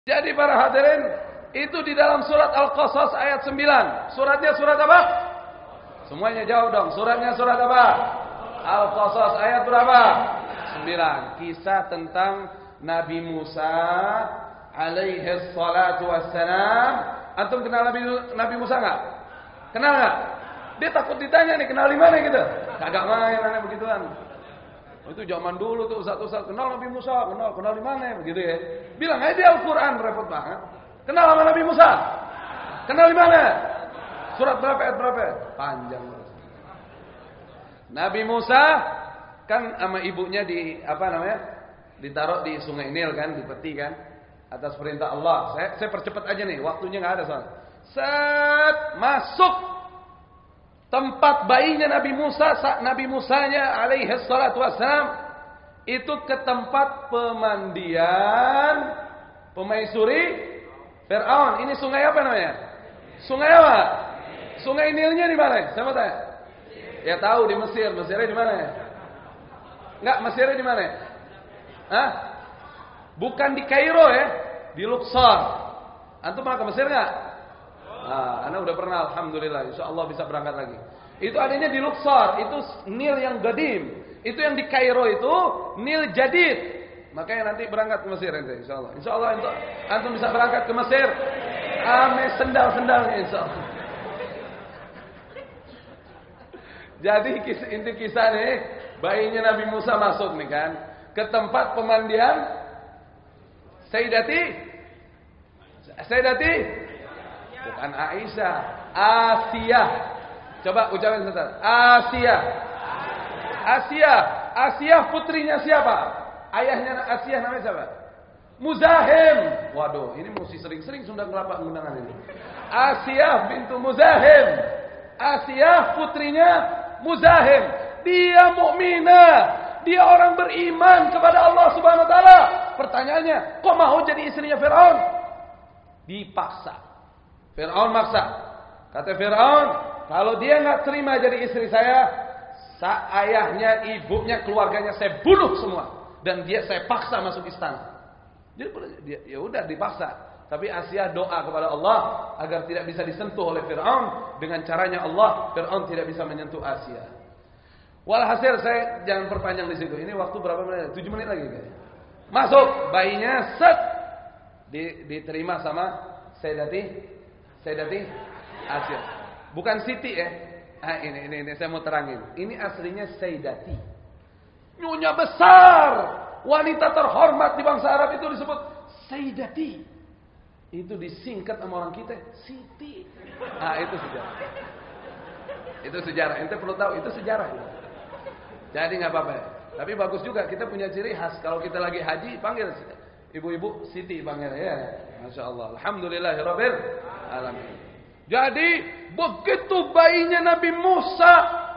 Jadi para hadirin, itu di dalam surat Al-Qasas ayat 9. Suratnya surat apa? Semuanya jawab dong. Suratnya surat apa? Al-Qasas ayat berapa? 9. Kisah tentang Nabi Musa alaihi salatu wassalam. Antum kenal Nabi Musa enggak? Kenal enggak? Dia takut ditanya nih, kenal di mana gitu. Kagak main aneh begituan. Itu zaman dulu tuh ustaz-ustaz kenal Nabi Musa, kenal di mana begitu ya. Bilang aja di Al-Qur'an, repot banget. Kenal sama Nabi Musa? Kenal di mana? Surat berapa, ayat berapa? Panjang. Nabi Musa kan sama ibunya ditaruh di Sungai Nil kan, di peti kan, atas perintah Allah. Saya percepat aja nih, waktunya enggak ada soalnya. Masuk tempat bayinya Nabi Musa, Nabi Musanya alaihi salatu wassalam, itu ke tempat pemandian pemaisuri Fir'aun. Ini sungai apa namanya? Sungai apa? Sungai Nilnya di mana? Saya mau tanya. Ya tahu di Mesir. Mesirnya di mana ya? Enggak, Mesirnya di mana? Hah? Bukan di Kairo ya, di Luxor. Antum pernah ke Mesir enggak? Anda udah pernah, alhamdulillah. Insyaallah bisa berangkat lagi. Itu adanya di Luxor, itu Nil yang Gadim. Itu yang di Kairo itu Nil Jadid. Makanya nanti berangkat ke Mesir nanti, insyaallah. Insyaallah antum bisa berangkat ke Mesir. Ame sendal-sendalnya insyaallah. Jadi inti kisah nih, bayinya Nabi Musa masuk nih kan ke tempat pemandian Sayyidati bukan Aisyah, Asia. Coba ucapin sebentar. Asia putrinya siapa? Ayahnya Asia namanya siapa? Muzahim. Waduh, ini mesti sering-sering Sunda Kelapa undangan ini. Asia bintu Muzahim. Asia putrinya Muzahim. Dia mukminah. Dia orang beriman kepada Allah Subhanahu wa taala. Pertanyaannya, kok mau jadi istrinya Firaun? Dipaksa. Firaun maksa. Kata Firaun, kalau dia enggak terima jadi istri saya ayahnya, ibunya, keluarganya saya bunuh semua dan saya paksa masuk istana. Jadi ya udah dipaksa. Tapi Asia doa kepada Allah agar tidak bisa disentuh oleh Firaun. Dengan caranya Allah, Firaun tidak bisa menyentuh Asia. Walhasil saya jangan perpanjang di situ. Ini waktu berapa menit? 7 menit lagi guys. Masuk bayinya diterima sama Sayyidati Asia. Bukan Siti ya. Ini saya mau terangin. Ini aslinya Sayyidati. Nyonya besar, wanita terhormat di bangsa Arab itu disebut Sayyidati. Itu disingkat sama orang kita Siti. Itu sejarah. Itu sejarah. Ente perlu tahu itu sejarah. Jadi nggak apa-apa. Tapi bagus juga kita punya ciri khas. Kalau kita lagi haji panggil ibu-ibu Siti panggil ya. Masya Allah. Alhamdulillahirabbil alamin. Jadi begitu bayinya Nabi Musa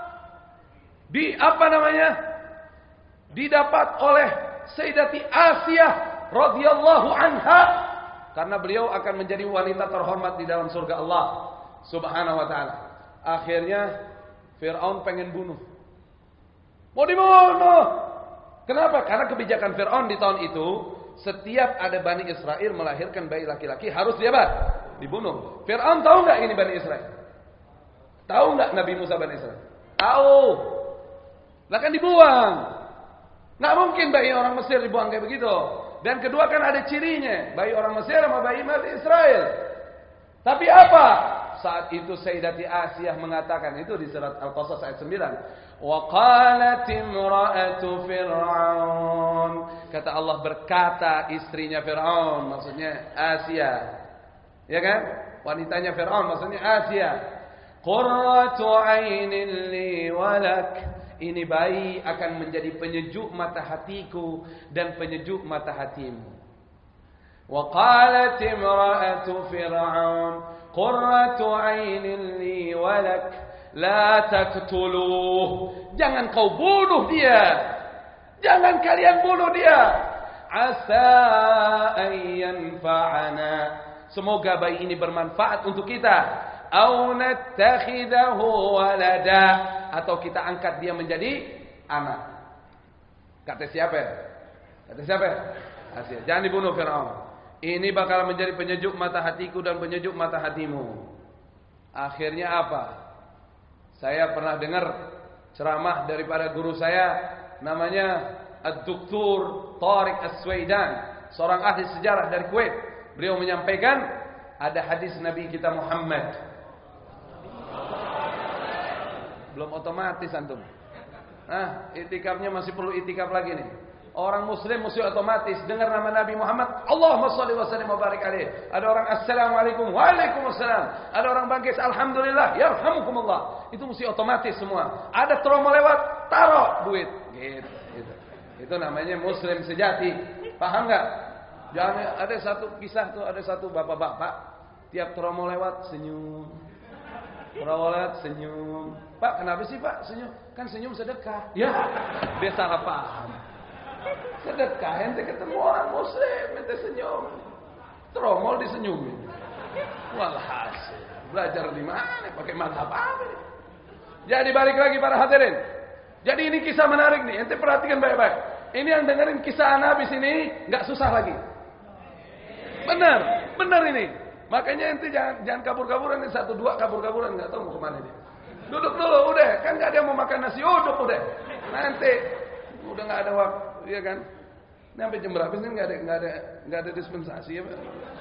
didapat oleh Sayyidati Asia radhiyallahu anha, karena beliau akan menjadi wanita terhormat di dalam surga Allah Subhanahu wa taala. Akhirnya Firaun pengen bunuh. Mau dibunuh. Kenapa? Karena kebijakan Firaun di tahun itu, setiap ada Bani Israel melahirkan bayi laki-laki harus dibunuh. Firaun tahu enggak ini Bani Israel? Tahu enggak Nabi Musa Bani Israel? Tahu. Lah kan dibuang. Enggak mungkin bayi orang Mesir dibuang kayak begitu. Dan kedua kan ada cirinya, bayi orang Mesir sama bayi Bani Israel. Tapi apa? Saat itu Sayyidati Asia mengatakan, itu di surat Al-Qasas ayat 9. Wa qalat imra'atu Fir'aun. Kata Allah, berkata istrinya Fir'aun, maksudnya Asia. Ya kan? Wanitanya Fir'aun maksudnya Asia. Qurratu 'ainin li walak. Ini bayi akan menjadi penyejuk mata hatiku dan penyejuk mata hatimu. Wa qalat imra'atu Fir'aun qurratu 'ainin li walak la taqtuluh. Jangan kau bunuh dia. Jangan kalian bunuh dia. Asa an yanfa'ana. Semoga bayi ini bermanfaat untuk kita. Au nattakhidahu walada. Atau kita angkat dia menjadi anak. Kata siapa ya? Asia. Jangan dibunuh Firaun. Ini bakal menjadi penyejuk mata hatiku dan penyejuk mata hatimu. Akhirnya apa? Saya pernah dengar ceramah daripada guru saya, namanya Ad-Doktor Tariq As-Swaidan, seorang ahli sejarah dari Kuwait. Beliau menyampaikan ada hadis Nabi kita Muhammad. Belum otomatis antum. Itikafnya masih perlu itikaf lagi nih. Orang muslim mesti otomatis dengar nama Nabi Muhammad, Allahumma shalli wa sallim wa barik alaihi. Ada orang assalamualaikum, waalaikumsalam. Ada orang bangkit alhamdulillah, yarhamukumullah. Itu mesti otomatis semua. Ada tromol lewat, taruh duit. Gitu. Itu namanya muslim sejati. Paham enggak? Jangan ada satu kisah tuh, ada satu bapak-bapak tiap tromol lewat senyum. Tromol lewat senyum. Pak, kenapa sih Pak senyum? Kan senyum sedekah. Ya, dia salah paham. Sedekah ente ketemu orang muslim ente senyum, tromol disenyumin. Walhasil belajar di mana? Pakai mazhab apa? Jadi balik lagi para hadirin. Jadi ini kisah menarik nih. Ente perhatikan baik-baik. Ini yang dengerin kisah Nabi sini nggak susah lagi. Benar ini. Makanya ente jangan kabur-kaburan nih, 1-2 kabur-kaburan nggak tahu mau kemana dia. Duduk dulu udah, kan nggak ada yang mau makan nasi uduk udah. Nanti udah nggak ada waktu. Iya kan? Ini sampai jam berapa sih nggak ada dispensasi ya, Pak?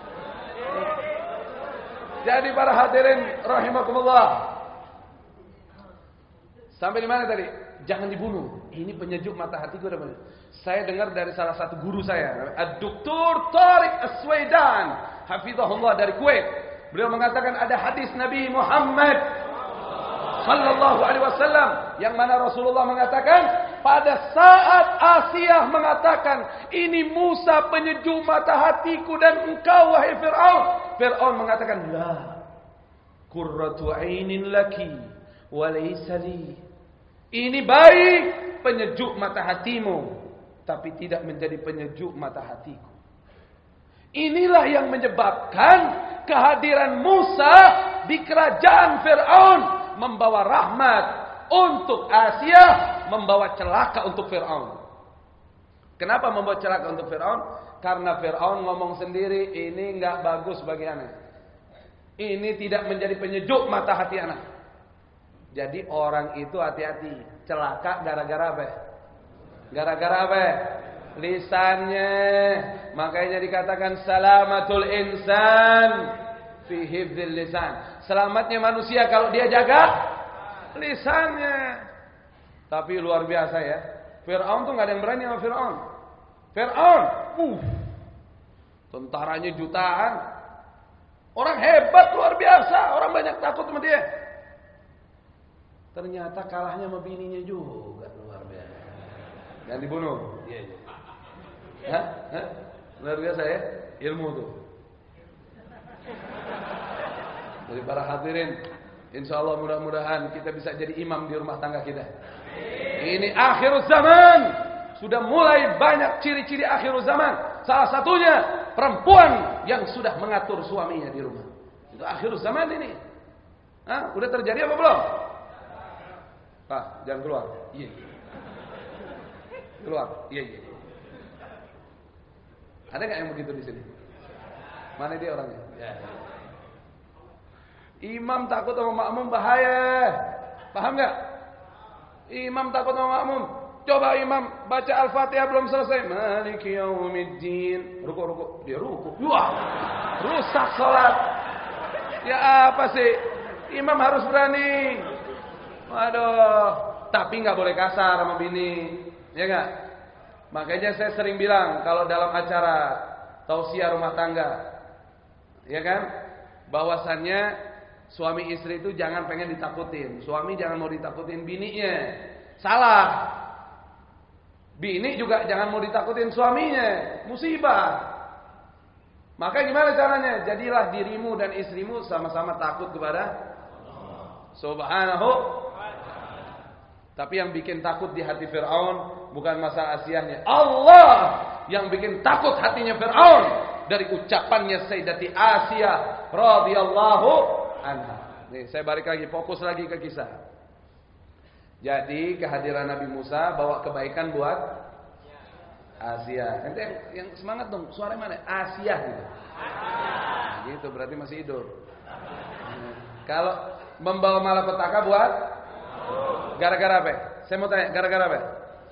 Jadi para hadirin rahimakumullah. Sampai di mana tadi? Jangan dibunuh. Ini penyejuk mata hatiku. Saya dengar dari salah satu guru saya, Ad-Doktor Tariq As-Swaidan, hafizahullah dari Kuwait. Beliau mengatakan ada hadis Nabi Muhammad sallallahu alaihi wasallam yang mana Rasulullah mengatakan pada saat Asia mengatakan, ini Musa penyejuk mata hatiku dan engkau wahai Fir'aun. Fir'aun mengatakan, la qurratu ainin laki wa laysa li. Ini baik penyejuk mata hatimu, tapi tidak menjadi penyejuk mata hatiku. Inilah yang menyebabkan kehadiran Musa di kerajaan Fir'aun membawa rahmat untuk Asia, membawa celaka untuk Fir'aun. Kenapa membawa celaka untuk Fir'aun? Karena Fir'aun ngomong sendiri, ini enggak bagus bagi anak. Ini tidak menjadi penyejuk mata hati anak. Jadi orang itu hati-hati, celaka gara-gara apa? Gara-gara apa? Lisannya. Makanya dikatakan salamatul insan fi hifdzil lisan. Selamatnya manusia kalau dia jaga lisannya. Tapi luar biasa ya. Fir'aun tuh gak ada yang berani sama Fir'aun. Fir'aun, tentaranya jutaan. Orang hebat luar biasa. Orang banyak takut sama dia. Ternyata kalahnya sama bininya juga luar biasa. Jangan dibunuh. Iya. Hah? Luar biasa ya. Ilmu tuh. Jadi para hadirin, insyaallah mudah-mudahan kita bisa jadi imam di rumah tangga kita. Ini akhir zaman. Sudah mulai banyak ciri-ciri akhir zaman. Salah satunya perempuan yang sudah mengatur suaminya di rumah. Itu akhir zaman ini. Udah terjadi apa belum? Pak, jangan keluar. Iya. Keluar. Iya. Ada nggak yang begitu di sini? Mana dia orangnya? Ya. Imam takut sama makmum bahaya. Paham nggak? Imam takut sama makmum. Coba imam baca Al-Fatihah belum selesai. Maliki yaumiddin. Ruku. Dia ruku. Wah, rusak sholat. Ya apa sih? Imam harus berani. Waduh. Tapi nggak boleh kasar sama bini. Ya nggak? Makanya saya sering bilang kalau dalam acara tausiah rumah tangga, ya kan, bahwasannya suami istri itu jangan pengen ditakutin. Suami jangan mau ditakutin bininya. Salah. Bini juga jangan mau ditakutin suaminya. Musibah. Maka gimana caranya? Jadilah dirimu dan istrimu sama-sama takut kepada Subhanahu. Tapi yang bikin takut di hati Fir'aun bukan masalah Asiahnya. Allah yang bikin takut hatinya Fir'aun dari ucapannya Sayyidati Asiyah radhiyallahu anha. Nih, saya balik lagi, fokus lagi ke kisah. Jadi kehadiran Nabi Musa bawa kebaikan buat Asia. Ente yang semangat dong, suaranya mana? Asia gitu. Nah, gitu berarti masih hidup. Kalau membawa malapetaka buat gara-gara apa? Saya mau tanya, gara-gara apa?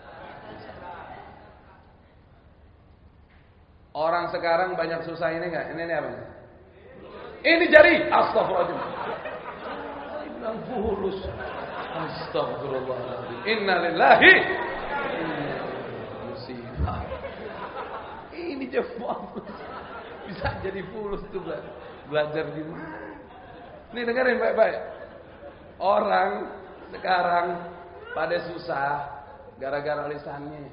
Orang sekarang banyak susah ini enggak? Ini apa? Ini jari. Astagfirullahaladzim. Bilang fulus. Astagfirullahaladzim. Inna lillahi. Musibah. Ini jempol. Bisa jadi fulus tuh belajar di mana? Nih dengerin baik-baik. Orang sekarang pada susah gara-gara lisannya.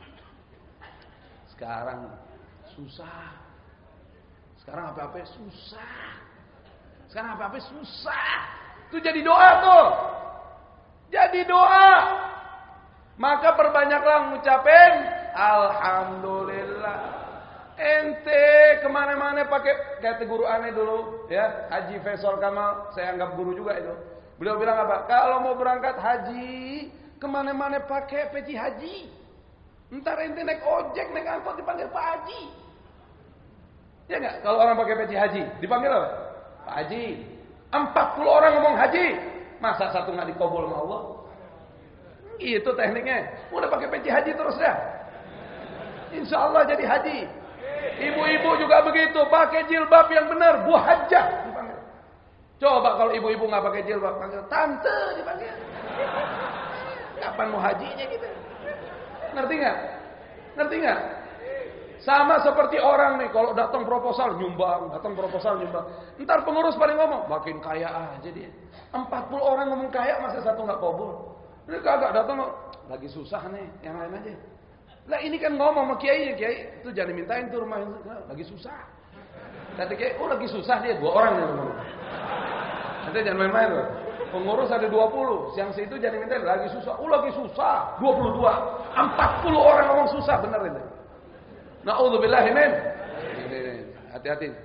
Sekarang susah. Sekarang apa-apa susah. Sekarang apa-apa susah. Itu jadi doa tuh. Jadi doa. Maka perbanyaklah ngucapin alhamdulillah. Ente kemana-mana pakai kata guru aneh dulu, ya Haji Faisal Kamal, saya anggap guru juga itu. Beliau bilang apa? Kalau mau berangkat haji, kemana-mana pakai peci haji. Ntar ente naik ojek, naik angkot dipanggil Pak Haji. Ya nggak? Kalau orang pakai peci haji, dipanggil apa? Pak Haji. 40 orang ngomong haji, masa satu nggak dikabul sama Allah? Itu tekniknya. Udah pakai peci haji terus dah. Insya Allah jadi haji. Ibu-ibu juga begitu, pakai jilbab yang benar, Bu Hajjah dipanggil. Coba kalau ibu-ibu nggak pakai jilbab, panggil tante dipanggil. Kapan mau hajinya gitu? Ngerti nggak? Ngerti nggak? Sama seperti orang nih, kalau datang proposal nyumbang, Ntar pengurus paling ngomong, makin kaya aja dia. 40 orang ngomong kaya, masa satu nggak kabul? Ini kagak datang, lagi susah nih, yang lain aja. Lah ini kan ngomong sama kiai itu jangan dimintain tuh rumah lagi susah. Kata kiai, lagi susah dia 2 orang yang ngomong. Nanti jangan main-main loh. Pengurus ada 20, yang situ jangan dimintain lagi susah. Lagi susah 22, 40 orang ngomong susah, bener ini. Na'udzubillahi min. Hati-hati.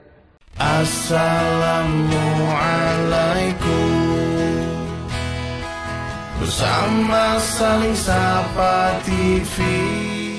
Assalamualaikum. Bersama Saling Sapa TV.